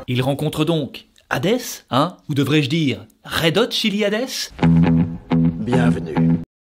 Il rencontre donc Hadès, hein, ou devrais-je dire Red Hot Chili Hadès? Bienvenue.